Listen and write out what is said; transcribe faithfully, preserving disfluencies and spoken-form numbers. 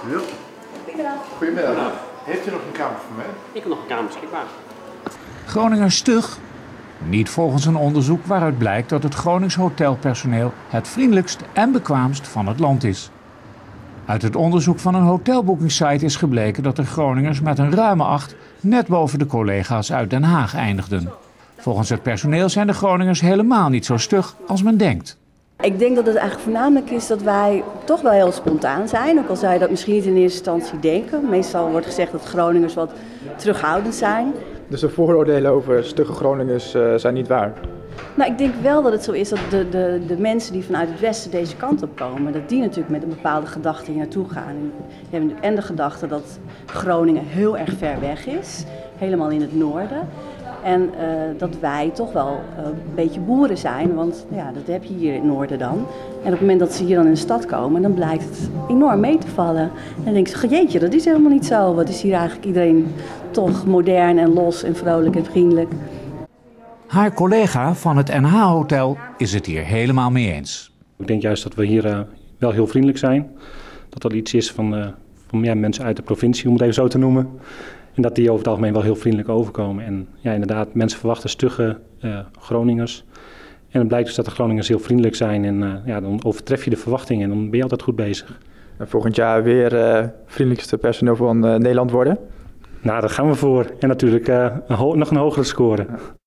Ja. Goedemiddag. Goedemiddag. Heeft u nog een kamer voor mij? Ik heb nog een kamer beschikbaar. Groningers stug? Niet volgens een onderzoek waaruit blijkt dat het Gronings hotelpersoneel het vriendelijkst en bekwaamst van het land is. Uit het onderzoek van een hotelboekingssite is gebleken dat de Groningers met een ruime acht net boven de collega's uit Den Haag eindigden. Volgens het personeel zijn de Groningers helemaal niet zo stug als men denkt. Ik denk dat het eigenlijk voornamelijk is dat wij toch wel heel spontaan zijn. Ook al zou je dat misschien niet in eerste instantie denken. Meestal wordt gezegd dat Groningers wat terughoudend zijn. Dus de vooroordelen over stugge Groningers uh, zijn niet waar? Nou, ik denk wel dat het zo is dat de, de, de mensen die vanuit het westen deze kant op komen, dat die natuurlijk met een bepaalde gedachte hier naartoe gaan. En, hebben en de gedachte dat Groningen heel erg ver weg is, helemaal in het noorden. En uh, dat wij toch wel uh, een beetje boeren zijn, want ja, dat heb je hier in het noorden dan. En op het moment dat ze hier dan in de stad komen, dan blijkt het enorm mee te vallen. En dan denk je, jeetje, dat is helemaal niet zo. Wat is hier eigenlijk iedereen toch modern en los en vrolijk en vriendelijk. Haar collega van het N H-hotel is het hier helemaal mee eens. Ik denk juist dat we hier uh, wel heel vriendelijk zijn. Dat dat iets is van, uh, van ja, mensen uit de provincie, om het even zo te noemen. En dat die over het algemeen wel heel vriendelijk overkomen. En ja, inderdaad, mensen verwachten stugge uh, Groningers. En het blijkt dus dat de Groningers heel vriendelijk zijn. En uh, ja, dan overtref je de verwachtingen en dan ben je altijd goed bezig. En volgend jaar weer uh, vriendelijkste personeel van uh, Nederland worden? Nou, daar gaan we voor. En natuurlijk uh, een ho- nog een hogere score.